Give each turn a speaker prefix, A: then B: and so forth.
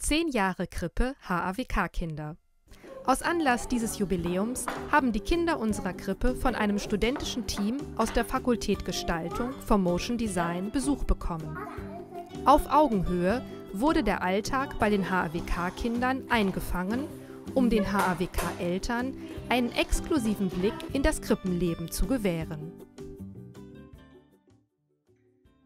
A: 10 Jahre Krippe HAWK-Kinder. Aus Anlass dieses Jubiläums haben die Kinder unserer Krippe von einem studentischen Team aus der Fakultät Gestaltung vom Motion Design Besuch bekommen. Auf Augenhöhe wurde der Alltag bei den HAWK-Kindern eingefangen, um den HAWK-Eltern einen exklusiven Blick in das Krippenleben zu gewähren.